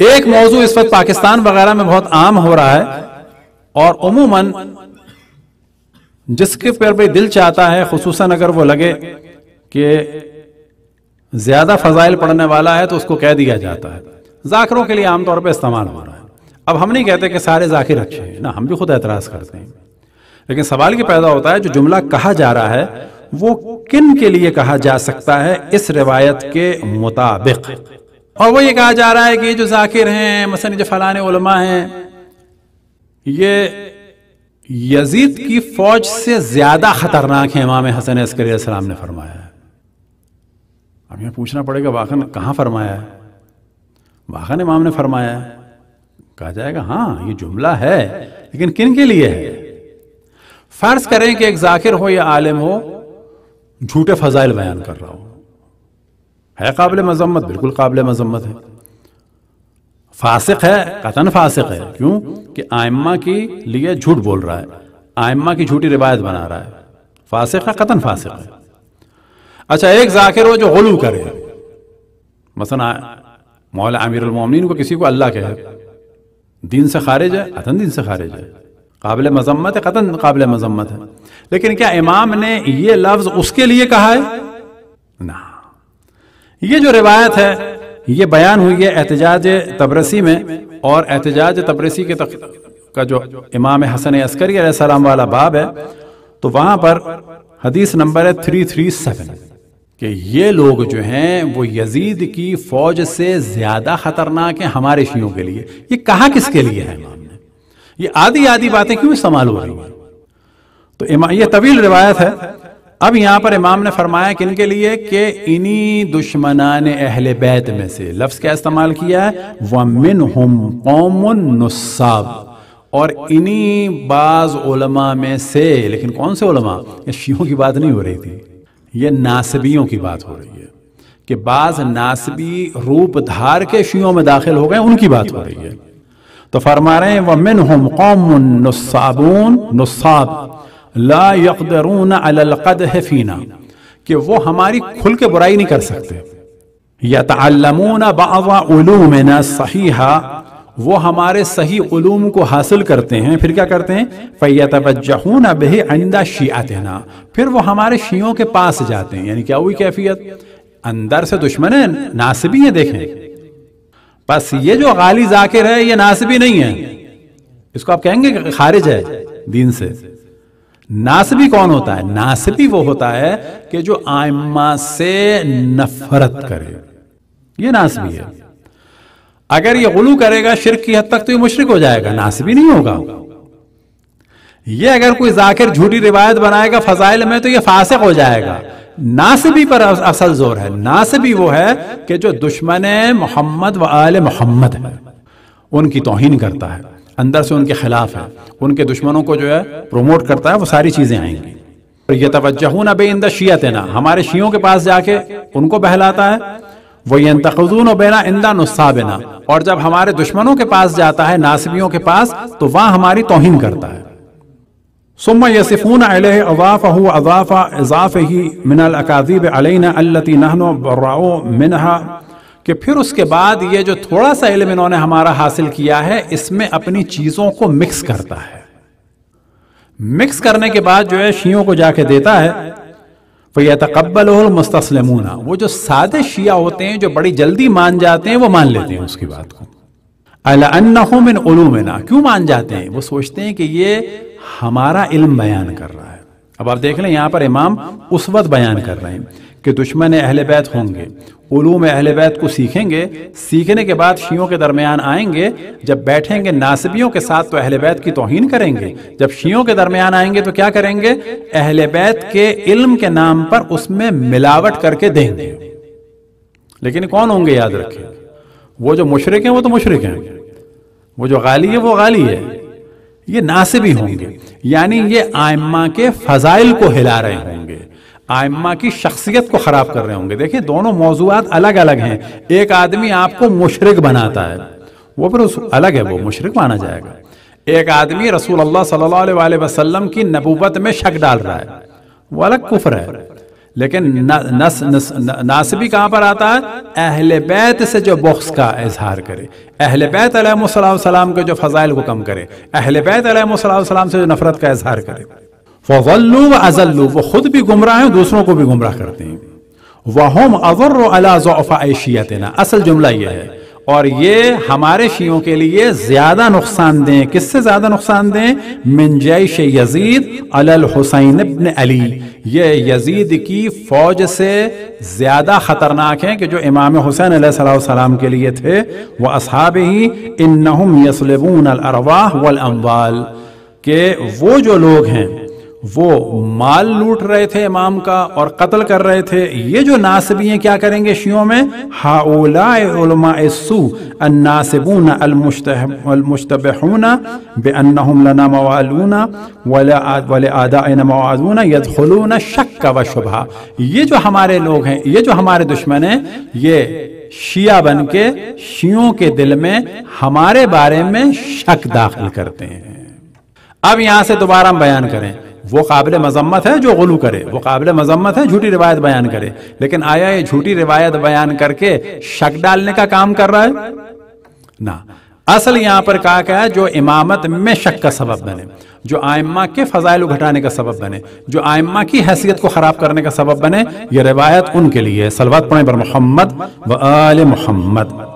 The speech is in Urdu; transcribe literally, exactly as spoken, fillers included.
ایک موضوع اس وقت پاکستان وغیرہ میں بہت عام ہو رہا ہے اور عموماً جس کے پر بھی دل چاہتا ہے، خصوصاً اگر وہ لگے کہ زیادہ فضائل پڑھنے والا ہے تو اس کو کہہ دیا جاتا ہے، ذاکروں کے لیے عام طور پہ استعمال ہو رہا ہے۔ اب ہم نہیں کہتے کہ سارے ذاکر اچھے ہیں، نہ، ہم بھی خود اعتراض کرتے ہیں، لیکن سوال یہ پیدا ہوتا ہے جو جملہ کہا جا رہا ہے وہ کن کے لیے کہا جا سکتا ہے اس روایت کے مطابق؟ اور وہ یہ کہا جا رہا ہے کہ یہ جو ذاکر ہیں، مثلا جو فلاں علماء ہیں، یہ یزید کی فوج سے زیادہ خطرناک ہیں، امام حسن عسکری علیہ السلام نے فرمایا ہے۔ اب یہ پوچھنا پڑے گا واقعا کہاں فرمایا ہے؟ واقعا امام نے فرمایا ہے؟ کہا جائے گا ہاں یہ جملہ ہے، لیکن کن کے لیے ہے؟ فرض کریں کہ ایک ذاکر ہو یا عالم ہو، جھوٹے فضائل بیان کر رہا ہو، ہے قابل مذمت، بالکل قابل مذمت ہے، فاسق ہے، قطعاً فاسق ہے، کیوں کہ ائمہ کی لیے جھوٹ بول رہا ہے، ائمہ کی جھوٹی روایت بنا رہا ہے، فاسق ہے، قطعاً فاسق ہے۔ اچھا ایک ذاکر ہو جو غلو کرے، مثلا مولا امیر المومنین کو کسی کو اللہ کہے، دین سے خارج ہے، قطعاً دین سے خارج ہے، قابل مذمت ہے، قطعاً قابل مذمت ہے، لیکن کیا امام نے یہ لفظ اس کے لیے کہا ہے؟ نہ، یہ جو روایت ہے یہ بیان ہوئی ہے احتجاج تبرسی میں، اور احتجاج تبرسی کے کا جو امام حسن عسکری علیہ السلام والا باب ہے تو وہاں پر حدیث نمبر ہے تین سو سینتیس کہ یہ لوگ جو ہیں وہ یزید کی فوج سے زیادہ خطرناک ہیں ہمارے شیعوں کے لیے۔ یہ کہا کس کے لیے ہے امام نے؟ یہ آدھی آدھی باتیں کیوں استعمال ہو رہی ہیں؟ تو یہ طویل روایت ہے۔ اب یہاں پر امام نے فرمایا کہ ان کے لیے کہ انہی دشمنان اہل بیت میں سے، لفظ کیا استعمال کیا ہے؟ وَمِنْهُمْ قَوْمٌ نُصَّابٌ، اور انہی بعض علماء میں سے، لیکن کون سے علماء؟ یہ شیعوں کی بات نہیں ہو رہی تھی، یہ ناصبیوں کی بات ہو رہی ہے کہ بعض ناصبی روپ دھار کے شیعوں میں داخل ہو گئے، ان کی بات ہو رہی ہے۔ تو فرما رہے ہیں وَمِنْهُمْ قَوْمٌ نُصَّابٌ، نصاب لا يقدرون على القدح فينا، کہ وہ ہماری کھل کے برائی نہیں کر سکتے۔ يتعلمون بعض علومنا الصحيحة، وہ ہمارے صحیح علوم کو حاصل کرتے ہیں، پھر کیا کرتے ہیں؟ فيتوجهون به عند شيعتنا، پھر وہ ہمارے شیعوں کے پاس جاتے ہیں۔ یعنی کیا ہوئی کیفیت؟ اندر سے دشمن ہے، ناصبی ہیں، دیکھیں۔ بس یہ جو غالی ذاکر ہے یہ ناصبی نہیں ہے، اس کو آپ کہیں گے کہ خارج ہے دین سے۔ ناصبی کون ہوتا ہے؟ ناصبی وہ ہوتا ہے کہ جو ائمہ سے نفرت کرے، یہ ناصبی ہے۔ اگر یہ غلو کرے گا شرک کی حد تک تو یہ مشرک ہو جائے گا، ناصبی نہیں ہوگا۔ یہ اگر کوئی ذاکر جھوٹی روایت بنائے گا فضائل میں تو یہ فاسق ہو جائے گا۔ ناصبی پر اصل زور ہے۔ ناصبی وہ ہے کہ جو دشمن محمد و آل محمد ہے، ان کی توہین کرتا ہے، اندر سے ان کے خلاف ہے، ان کے دشمنوں کو جو ہے پروموٹ کرتا ہے، وہ ساری چیزیں آئیں گی۔ یتوجہون بعند شیعتنا، ہمارے شیعوں کے پاس جا کے ان کو بہلاتا ہے۔ وینتقضون بنا عند نصابنا، اور جب ہمارے دشمنوں کے پاس جاتا ہے، ناصبیوں کے پاس، تو وہاں ہماری توہین کرتا ہے۔ ثم یصفون علیہ اضافہ واضاف اضافہ من الاکاذیب علینا التی نحن براء منها، کہ پھر اس کے بعد یہ جو تھوڑا سا علم انہوں نے ہمارا حاصل کیا ہے اس میں اپنی چیزوں کو مکس کرتا ہے، مکس کرنے کے بعد جو ہے شیعوں کو جا کے دیتا ہے۔ فَيَتَقَبَّلُهُ الْمُسْتَسْلِمُونَ، وہ جو سادے شیعہ ہوتے ہیں جو بڑی جلدی مان جاتے ہیں وہ مان لیتے ہیں اس کی بات کو۔ عَلَأَنَّهُ مِنْ عُلُومِنَا، کیوں مان جاتے ہیں؟ وہ سوچتے ہیں کہ یہ ہمارا علم بیان کر رہا ہے۔ اب آپ دیکھ لیں یہاں پر امام اسوت بیان کر رہے ہیں کہ دشمن اہل بیت ہوں گے، علوم اہل بیت کو سیکھیں گے، سیکھنے کے بعد شیعوں کے درمیان آئیں گے، جب بیٹھیں گے ناصبیوں کے ساتھ تو اہل بیت کی توہین کریں گے، جب شیعوں کے درمیان آئیں گے تو کیا کریں گے؟ اہل بیت کے علم کے نام پر اس میں ملاوٹ کر کے دیں گے۔ لیکن کون ہوں گے؟ یاد رکھیں، وہ جو مشرک ہیں وہ تو مشرک ہیں، وہ جو غالی ہے وہ غالی ہے، یہ ناصبی ہوں گے، یعنی یہ ائمہ کے فضائل کو ہلا رہے ہوں گے، ائمہ کی شخصیت کو خراب کر رہے ہوں گے۔ دیکھیں دونوں موضوعات الگ الگ ہیں۔ ایک آدمی آپ کو مشرک بناتا ہے، وہ پھر الگ ہے، وہ مشرک مانا جائے گا۔ ایک آدمی رسول اللہ صلی اللہ علیہ وآلہ وسلم کی نبوت میں شک ڈال رہا ہے، وہ الگ کفر ہے۔ لیکن نس نس ناسبی کہاں پر آتا ہے؟ اہل بیت سے جو بغض کا اظہار کرے، اہل بیت علیہ السلام کے جو فضائل کو کم کرے، اہل بیت علیہ السلام سے جو نفرت کا اظہار کرے۔ فضلوا وأضلوا، وہ خود بھی گمراہ ہیں دوسروں کو بھی گمراہ کرتے ہیں۔ وَهُمْ أَضَرُّ عَلَى ضُعَفَاءِ شِيَّتِنَا، اصل جملہ یہ ہے، اور یہ ہمارے شیعوں کے لیے زیادہ نقصان دیں۔ کس سے زیادہ نقصان دیں؟ من جیش یزید علی الحسین ابن علی، یہ یزید کی فوج سے زیادہ خطرناک ہیں کہ جو امام حسین علیہ السلام کے لیے تھے۔ وَأَصْحَابِهِ إِنَّهُمْ يَصْلِبُونَ الْأَرْوَاحَ وَالْأَمْوَالَ، کہ وہ جو لوگ ہیں وہ مال لوٹ رہے تھے امام کا اور قتل کر رہے تھے، یہ جو ناسبی ہیں کیا کریں گے شیعوں میں؟ ہؤلاء علماء السوء الناسبون المشتبہون بأنہم لنا موالون ولأعدائنا موعظون يدخلون الشک والشبہہ، یہ جو ہمارے لوگ ہیں، یہ جو ہمارے دشمن ہیں، یہ شیعہ بن کے شیعوں کے دل میں ہمارے بارے میں شک داخل کرتے ہیں۔ اب یہاں سے دوبارہ ہم بیان کریں، وہ قابل مذمت ہے جو غلو کرے، وہ قابل مذمت ہے جھوٹی روایت بیان کرے، لیکن آیا یہ جھوٹی روایت بیان کر کے شک ڈالنے کا کام کر رہا ہے؟ نہ، اصل یہاں پر کہا کہ ہے جو امامت میں شک کا سبب بنے، جو آئمہ کے فضائل کو گھٹانے کا سبب بنے، جو آئمہ کی حیثیت کو خراب کرنے کا سبب بنے، یہ روایت ان کے لیے۔ صلوات پڑھیں بر محمد و آل محمد۔